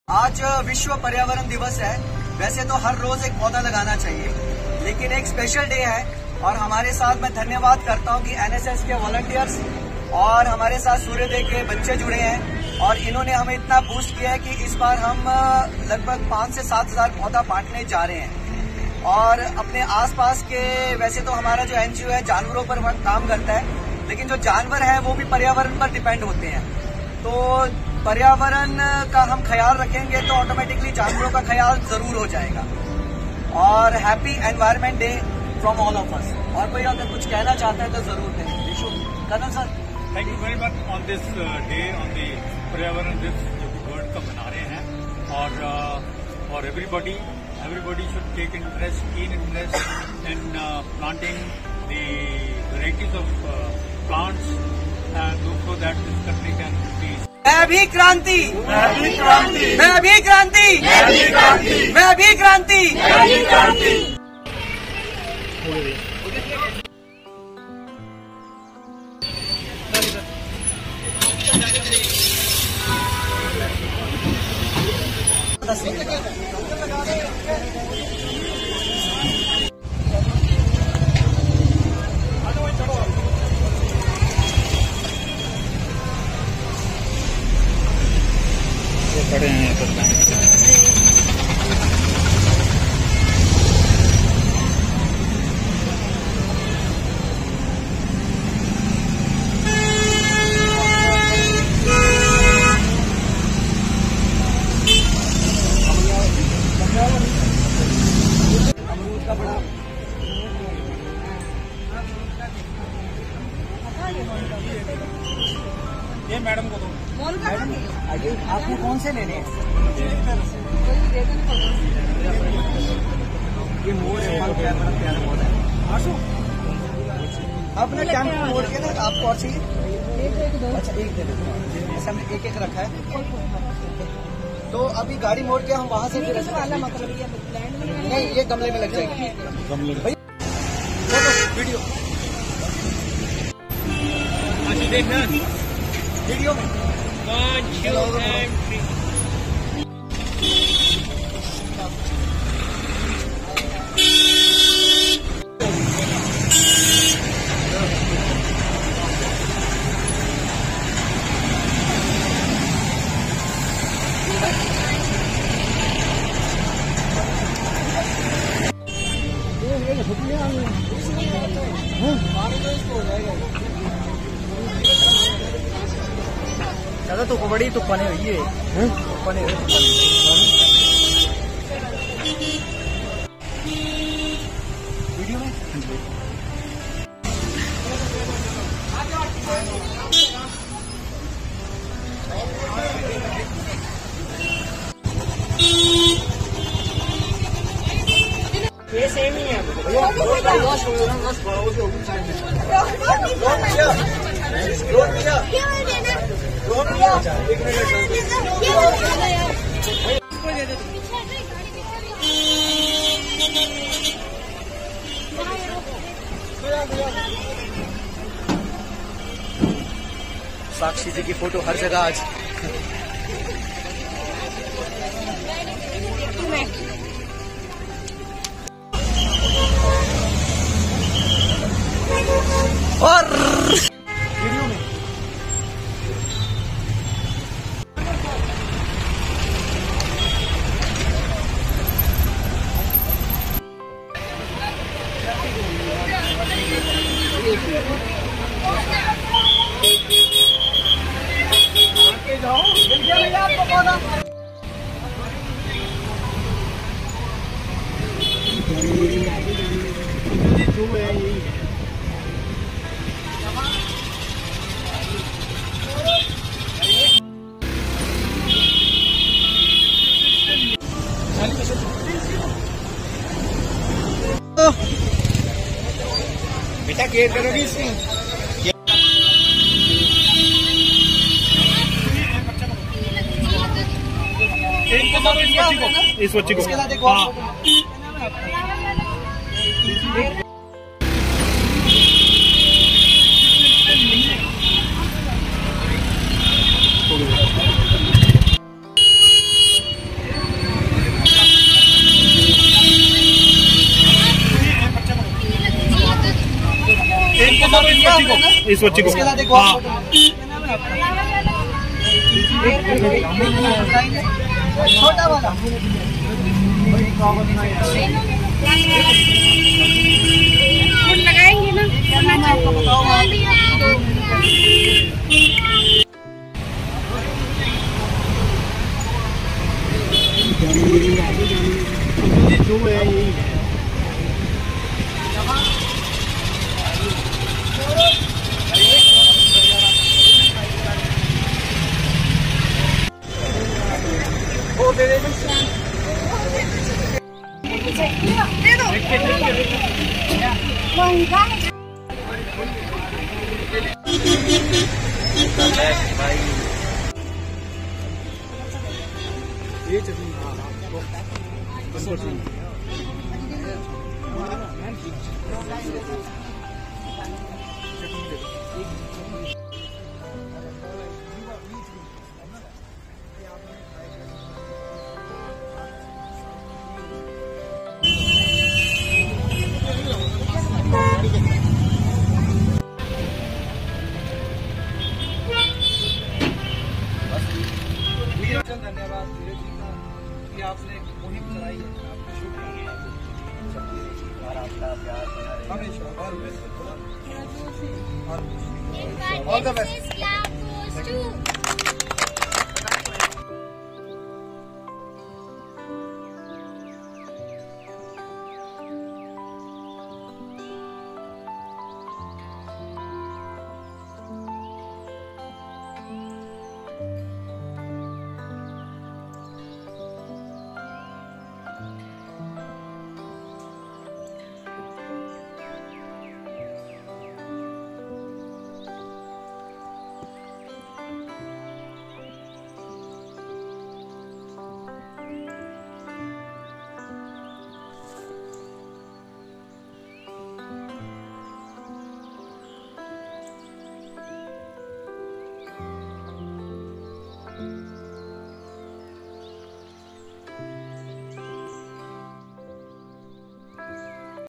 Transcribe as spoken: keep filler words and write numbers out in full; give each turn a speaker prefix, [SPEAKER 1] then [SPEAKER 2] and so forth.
[SPEAKER 1] आज विश्व पर्यावरण दिवस है। वैसे तो हर रोज एक पौधा लगाना चाहिए, लेकिन एक स्पेशल डे है और हमारे साथ मैं धन्यवाद करता हूं कि एनएसएस के वॉलंटियर्स और हमारे साथ सूर्योदय के बच्चे जुड़े हैं और इन्होंने हमें इतना बूस्ट किया है कि इस बार हम लगभग पाँच से सात हजार पौधा बांटने जा रहे हैं। और अपने आसपास के, वैसे तो हमारा जो एनजीओ है जानवरों पर काम करता है, लेकिन जो जानवर है वो भी पर्यावरण पर डिपेंड होते हैं। तो पर्यावरण का हम ख्याल रखेंगे तो ऑटोमेटिकली जानवरों का ख्याल जरूर हो जाएगा। और happy environment day from all of us. और कोई अगर कुछ कहना चाहता है तो जरूर कहें। Vishu Kadam sir,
[SPEAKER 2] thank you very much on this day, on the पर्यावरण दिवस जो कि वर्ल्ड कप मना रहे हैं। और और everybody everybody should take interest keen interest in planting the varieties of plants and so that this country can be.
[SPEAKER 1] मैं भी क्रांति,
[SPEAKER 3] मैं भी क्रांति,
[SPEAKER 1] मैं भी क्रांति,
[SPEAKER 3] मैं भी क्रांति,
[SPEAKER 1] मैं भी क्रांति,
[SPEAKER 3] मैं भी क्रांति।
[SPEAKER 2] खड़े हैं तो
[SPEAKER 1] अमरूद का बड़ा
[SPEAKER 2] ये मैडम को दो।
[SPEAKER 1] मैडम आपने कौन से लेने हैं? ये मोर है, बड़ा प्यारा मोर है। अपना कैंप मोड़ के ना आपको और चाहिए? अच्छा एक दे दो। ऐसा हमने एक एक रखा है। तो अभी गाड़ी मोड़ के हम वहाँ से नहीं, ये गमले में लग जाएगी।
[SPEAKER 2] गमले में
[SPEAKER 1] वीडियो
[SPEAKER 2] देखना
[SPEAKER 1] वीडियो में ज्यादा तो बड़ी तो पने हुई है। पने वीडियो में ये सेम ही है। साक्षी जी की फोटो हर जगह आज। और वीडियो में जाओ, आपको पौधा जो है यही है। बेटा केयर करोगी इसकी?
[SPEAKER 2] इस बच्चे को
[SPEAKER 4] इस बच्ची को
[SPEAKER 1] इसके साथ एक और फोटो छोटा वाला
[SPEAKER 5] लगाएंगे ना मैं आपको बताऊंगा।
[SPEAKER 4] जो है यही है।
[SPEAKER 1] वो दे दे
[SPEAKER 5] दे दो
[SPEAKER 4] ये चटनी
[SPEAKER 1] धन्यवाद धीरज जी का कि आपने मुहिम चलाई है। आपका शुक्रिया और आपका प्यार बना रहे हमेशा और ऑल द बेस्ट।